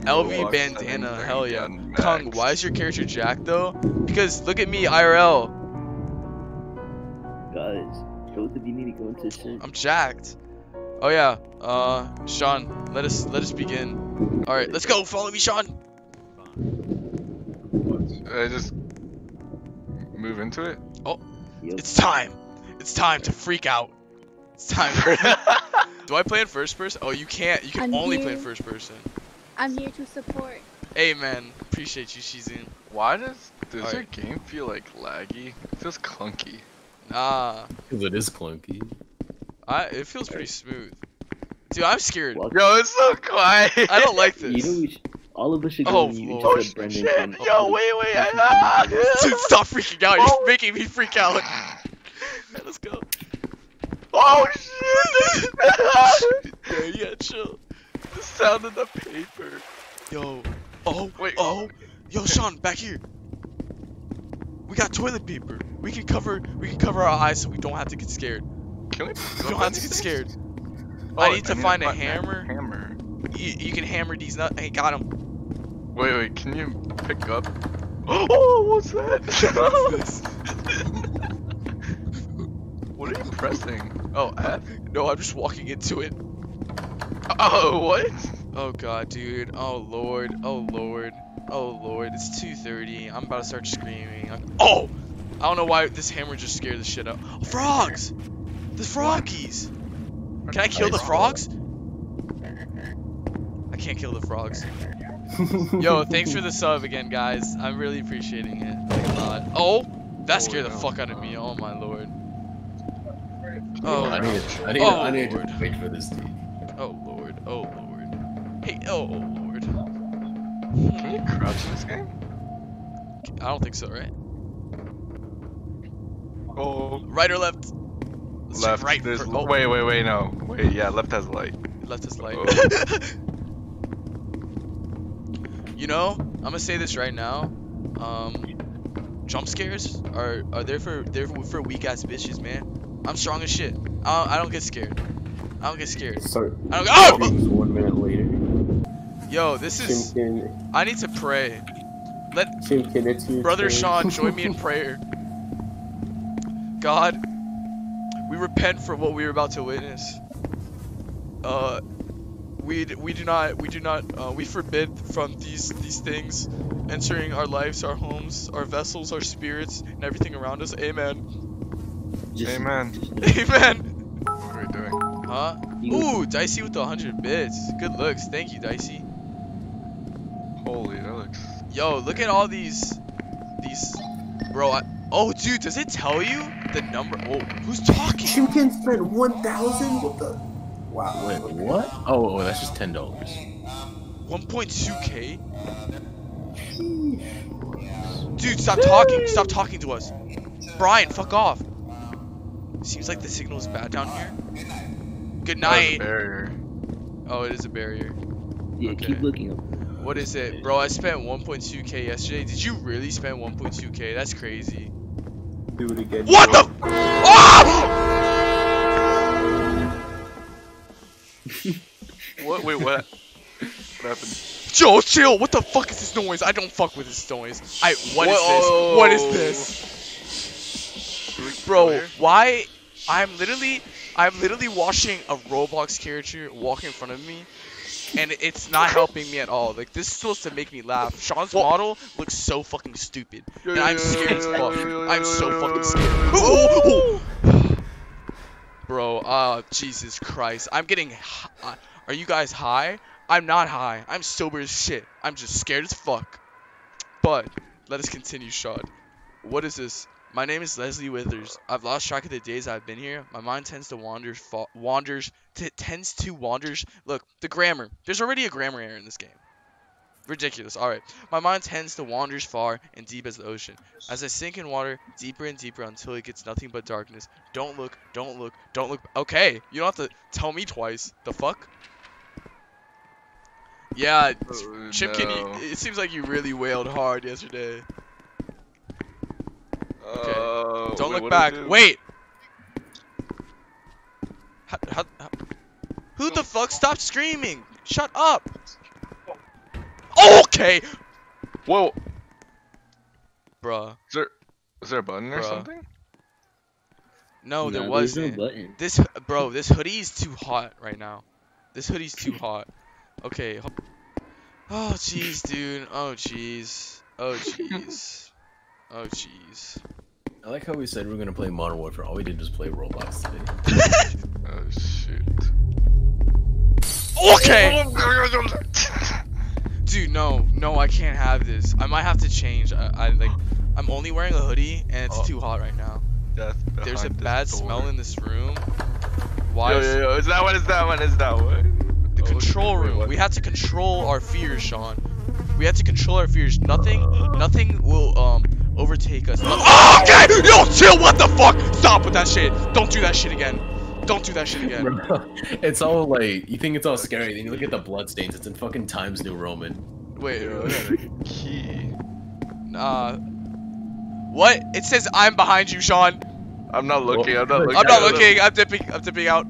LV Roblox settings bandana, are hell yeah. again Kung, maxed. why is your character Jack though? Because look at me, IRL. Guys, both of you need to go into sync. I'm jacked. Oh yeah. Sean, let us begin. All right, let's go. Follow me, Sean. I just move into it. Oh, Yep. it's time. It's time to freak out. It's time. Do I play in first person? Oh, you can't. You can I'm only play here. in first person. I'm here to support. Hey man, appreciate you, Shizun. Why does your Alright. game feel like laggy? It feels clunky. Nah, Because it is clunky. it feels pretty smooth. Dude, I'm scared. Well, Yo, it's so quiet. I don't like you know this. we all of us should go Oh, on mute. Lord. Just let Brendan Shit. come. Yo, wait. Dude, stop freaking out. Oh. You're making me freak out. Alright, let's go. Oh shit! Yeah, yeah, chill. The sound of the paper. Yo. Oh, Wait. oh. Yo, Sean, back here. We got toilet paper. We can cover our eyes so we don't have to get scared. Can we? We don't have to get scared. Oh, I need to find a hammer. Hammer. You can hammer these nuts. Hey, got him. Wait. Can you pick up? Oh, what's that? What's this? What are you pressing? Oh, F. No, I'm just walking into it. Oh, what? Oh god, dude. Oh lord. Oh lord. Oh lord. It's 2:30. I'm about to start screaming. Oh! I don't know why this hammer just scared the shit out. Oh, frogs! The froggies! Can I kill the frogs? I can't kill the frogs. Yo, thanks for the sub again, guys. I'm really appreciating it. Thank God. Oh! That scared the fuck out of me. Oh my lord. Oh. I need Lord. to wait for this dude. Oh lord. Oh lord. Hey, oh lord. Can you crouch in this game? I don't think so, right? Oh, Right or left? Let's check left. right. There's Oh, wait, no. Wait, yeah, left has light. left is light. Oh. You know, I'm gonna say this right now. Jump scares are there for weak ass bitches, man. I'm strong as shit. I don't get scared. I don't get scared. Start I don't. Oh! streams 1 minute later. Yo, this is. Chimkin, I need to pray. Let Chimkin, it's your Brother turn. Sean join me in prayer. God, we repent for what we are about to witness. We forbid from these things entering our lives, our homes, our vessels, our spirits, and everything around us. Amen. Amen. Amen. What are we doing? Huh? Ooh, Dicey with the 100 bits. Good looks. Thank you, Dicey. Holy, that looks. Yo, look at all these, bro. Oh, dude, does it tell you the number? Oh, who's talking? Chimkin spent 1,000? What the? Wow. Wait, what? Oh, that's just $10. 1.2K? Dude, stop talking. Stop talking to us. Brian, fuck off. Seems like the signal is bad down here. Good That was a night. barrier. Oh, it is a barrier. Yeah, Okay. keep looking up. What is it? Bro, I spent 1.2K yesterday. Did you really spend 1.2K? That's crazy. Do it again. What the? Ah! What? Wait, what? What happened? Joe, chill. What the fuck is this noise? I don't fuck with this noise. What is this? What is this? Bro, why? I'm literally watching a Roblox character walk in front of me, and it's not helping me at all. Like, this is supposed to make me laugh. Sean's model looks so fucking stupid, and I'm scared as fuck. I'm so fucking scared. Bro, Jesus Christ. I'm getting are you guys high? I'm not high. I'm sober as shit. I'm just scared as fuck. But let us continue, Sean. What is this? My name is Leslie Withers. I've lost track of the days I've been here. My mind tends to wander. Look, the grammar. There's already a grammar error in this game. Ridiculous. Alright. My mind tends to wanders far and deep as the ocean. As I sink in water, deeper and deeper until it gets nothing but darkness. Don't look, don't look, don't look. Okay, you don't have to tell me twice. The fuck? Yeah, Chimkin, no. it seems like you really wailed hard yesterday. Don't wait, look back. Wait! Who the fuck? Stop screaming! Shut up! Okay. Whoa. Bruh. Is there a button or Bruh. something? No, there There's wasn't. no button. This hoodie is too hot right now. This hoodie's too hot. Okay. Oh jeez, dude. Oh jeez. Oh jeez. Oh jeez. I like how we said we were gonna play Modern Warfare. All we did was play Roblox today. Oh shit. Okay. Dude, no, I can't have this. I might have to change. I'm only wearing a hoodie and it's too hot right now. There's a bad smell in this room. Why? Yo, is that one? The control room. We have to control our fears, Sean. We have to control our fears. Nothing will overtake us. Okay, yo, chill. What the fuck? Stop with that shit. Don't do that shit again. Don't do that shit again. Bro, it's all like, you think it's all scary, then you look at the bloodstains, it's in fucking Times New Roman. Wait. Key. What? It says I'm behind you, Sean. I'm not looking. I'm not looking. I'm not looking. I'm dipping out.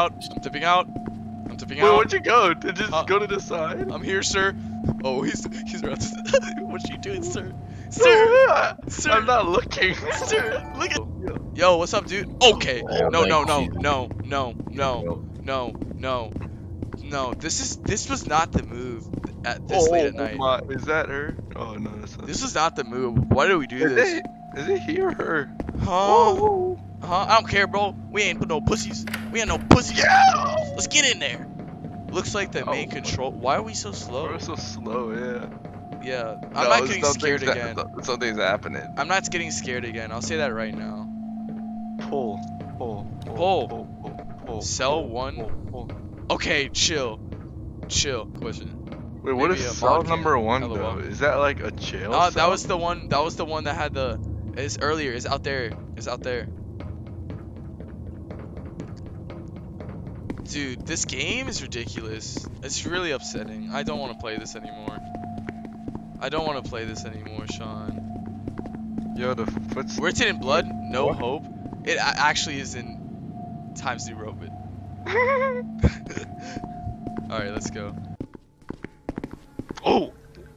Wait, where'd you go? Did you just go to the side? I'm here, sir. Oh, he's around. What you doing, sir? Sir. I'm not looking. Sir, look at. Yo, what's up, dude? Okay. No. This was not the move at this late at night. Is that her? Oh no, that's not. This was not the move. Why do we do this? Is it he or her? Huh? I don't care, bro. We ain't no pussies. We ain't no pussies. Yeah. Let's get in there. Looks like the main control. Why are we so slow? We're so slow, yeah. Yeah, I'm not getting scared again. Something's happening. I'm not getting scared again. I'll say that right now. Pull. Cell 1. Okay, chill. Question. Wait, what Maybe is a cell mod number cam. 1 LOL. though? Is that like a jail? That cell? was the one. That was the one that had the. It's earlier. It's out there. Dude, this game is ridiculous. It's really upsetting. I don't want to play this anymore. Sean. Yo, the footsteps. Where's it in blood? No hope. It actually is in Times New Roman. Alright, let's go. Oh!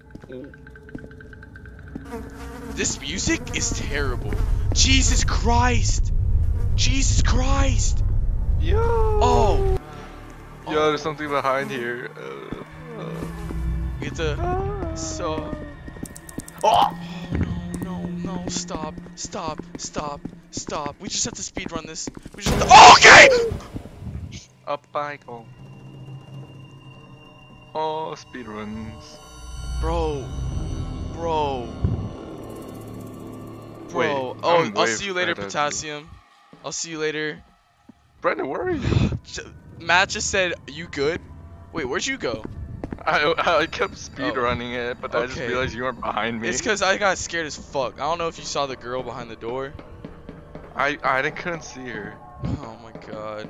This music is terrible. Jesus Christ! Yo! Oh! Yo, there's something behind here. We have to. So. Oh! No, stop. We just have to speedrun this. Okay! Up I go. Oh, speedruns. Bro. Wait, Oh, I'll see you later, Potassium. I'll see you later. Brandon, where are you? Matt just said, you good? Wait, where'd you go? I kept speedrunning it, but I just Okay. realized you weren't behind me. It's because I got scared as fuck. I don't know if you saw the girl behind the door. I couldn't see her. Oh my god.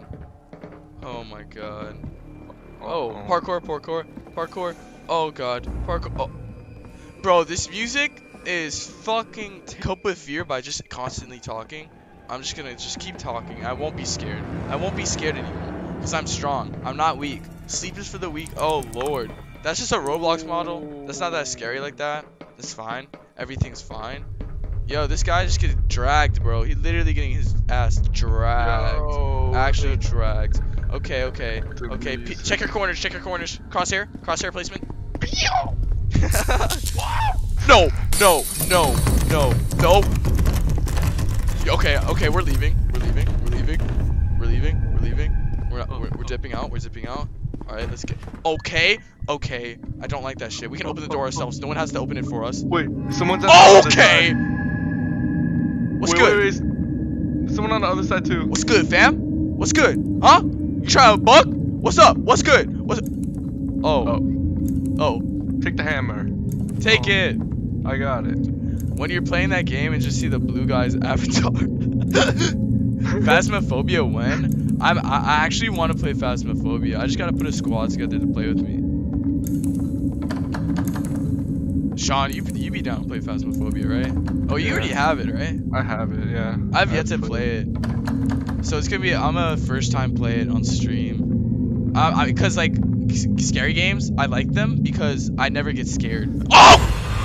Oh, parkour. Oh god, parkour. Oh. Bro, this music is fucking cope with fear by just constantly talking. I'm just gonna keep talking. I won't be scared. Anymore. Because I'm strong. I'm not weak. Sleep is for the weak. Oh lord. That's just a Roblox model. That's not that scary like that. It's fine. Everything's fine. Yo, this guy just gets dragged, bro. He's literally getting his ass dragged. Yo, Actually dragged. Okay. music. Check your corners. Crosshair placement. No. Okay, we're leaving. We're dipping out. Alright, let's get. Okay. I don't like that shit. We can open the door ourselves. No one has to open it for us. Wait, someone's on the other Okay! side. What's good? Wait, someone on the other side too. What's good, fam? What's good? Huh? You trying to bug? What's up? What's good? Oh. Take the hammer. Take it. I got it. When you're playing that game and just see the blue guy's avatar. Phasmophobia when? I actually want to play Phasmophobia. I just gotta put a squad together to play with me. Sean, you be down to play Phasmophobia, right? Oh, you already have it, right? I have it, yeah. I've yet to play it. So it's gonna be, I'm a first time play it on stream. Cause like, scary games, I like them because I never get scared. Oh!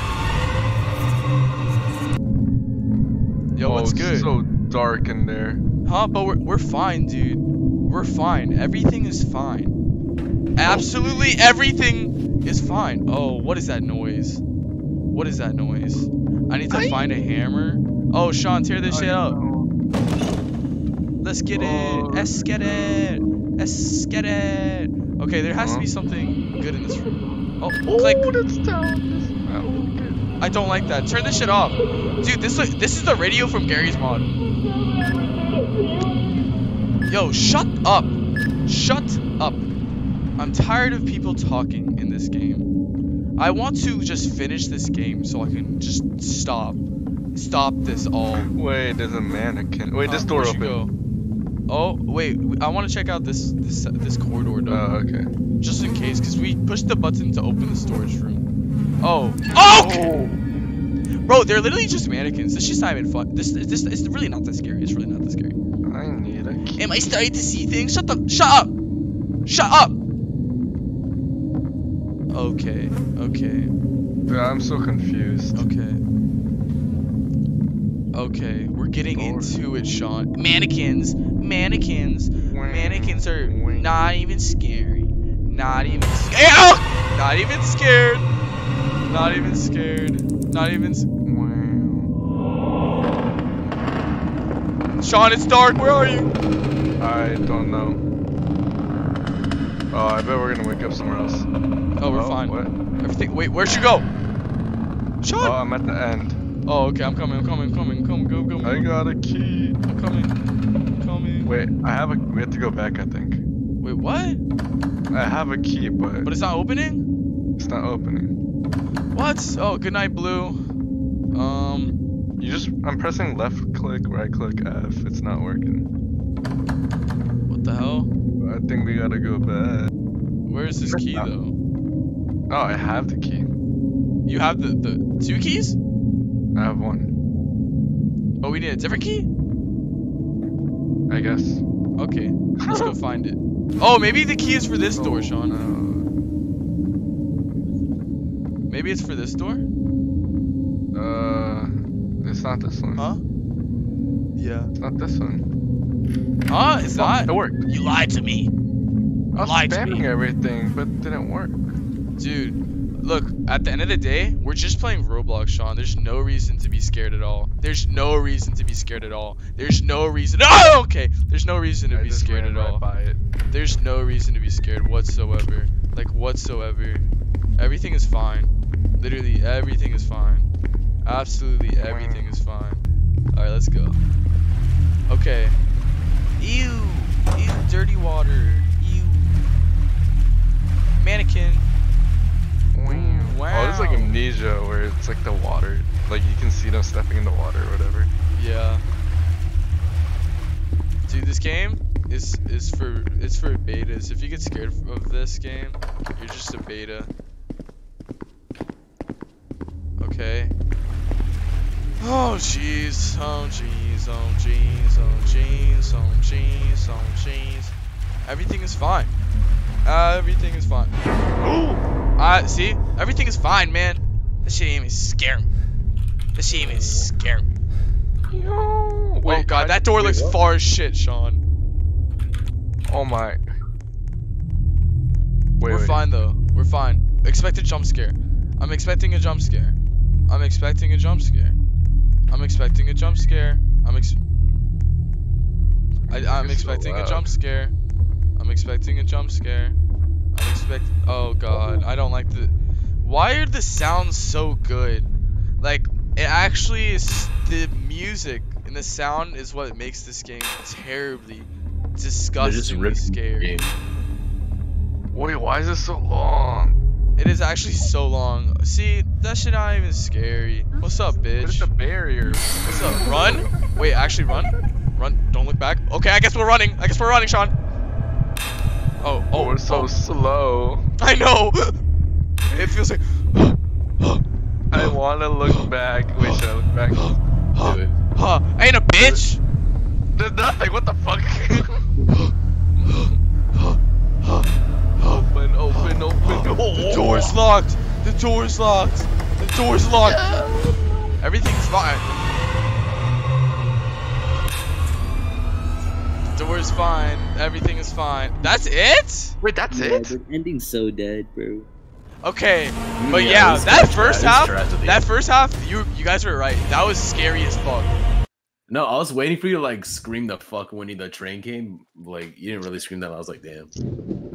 Yo, what's it's good? so dark in there. Huh? But we're fine, dude. We're fine. Everything is fine. Absolutely everything is fine. Oh, what is that noise? What is that noise? I need to find a hammer. Oh, Sean, tear this shit up. Let's get it. Let's get it. Let's get it. Okay, there has to be something good in this room. Oh, click. That's down. I don't like that. Turn this shit off. Dude, this is the radio from Gary's mod. Yo, shut up. Shut up. I'm tired of people talking in this game. I want to just finish this game so I can just stop this all. Wait, there's a mannequin. Wait, this door where'd you open. go? Oh, wait. I want to check out this corridor though. Oh, okay. Just in case, because we pushed the button to open the storage room. Oh. Oh! Bro, they're literally just mannequins. This shit's not even fun. This it's really not that scary. It's really not that scary. I need a key. Am I starting to see things? Shut up! Shut up! Okay. Dude, I'm so confused. Okay, we're getting into it, Sean. Mannequins are not even scary. Not even scared. Not even scared. Not even scared. Not even. Sean, it's dark. Where are you? I don't know. Oh, I bet we're gonna wake up somewhere else. Oh, we're fine. What? Everything. Wait, where'd you go? Sean. Oh, I'm at the end. Oh, okay. I'm coming. Come. Go. I got a key. I'm coming. Wait, we have to go back, I think. Wait, what? I have a key, but it's not opening? It's not opening. What? Oh, good night, Blue. I'm pressing left click, right click, F. It's not working. What the hell? I think we gotta go back. Where's this key, though? Oh, I have the key. You have the 2 keys? I have one. Oh, we need a different key? I guess. Okay, let's go find it. Oh, maybe the key is for this door, Sean. Maybe it's for this door? It's not this one. Huh? Yeah. It's not this one. Huh? It's not? It worked. You lied to me. I was lied to spamming me. everything, but it didn't work. Dude, look, at the end of the day, we're just playing Roblox, Sean. There's no reason to be scared at all. There's no reason to be scared at all. There's no reason. Oh, okay. There's no reason to be scared at all. By it. There's no reason to be scared whatsoever. Like, whatsoever. Everything is fine. Literally, everything is fine. Absolutely everything is fine. Alright, let's go. Okay. Ew. Ew, dirty water. Ew. Mannequin. Wow. Oh, it's like Amnesia, where it's like the water. Like, you can see them stepping in the water or whatever. Yeah. Dude, this game is for betas. If you get scared of this game, you're just a beta. Okay. Oh jeez. Everything is fine. Everything is fine. See? Everything is fine, man. This shit ain't even scary. This shit ain't even scary. Yo. Oh god, that door looks far as shit, Sean. Oh my. We're fine though. We're fine. Expect a jump scare. I'm expecting a jump scare. I'm expecting a jump scare. I'm expecting a jump scare. I'm expecting a jump scare. I'm expecting a jump scare. Oh god, I don't like the. Why are the sounds so good? Like, it actually is the music and the sound is what makes this game terribly, disgustingly scary. Wait, why is this so long? It is actually so long. See, that shit not even scary. What's up, bitch? What is the barrier? What's up? Run? Wait, actually run? Run. Don't look back. Okay, I guess we're running. Sean. Oh, we're so slow. I know. It feels like. I want to look back. Wait, should I look back? Do it. I ain't a bitch. There's nothing. What the fuck? Open. door's locked. The door's locked. The door's locked. Everything's fine. The door's fine. Everything is fine. That's it? Wait, that's Yeah, it? the ending's so dead, bro. Okay, but Yeah, yeah, it's that trash, first it's half, trash at the that end. first half, you guys were right. That was scary as fuck. No, I was waiting for you to like scream the fuck when the train came. Like you didn't really scream that. I was like, damn.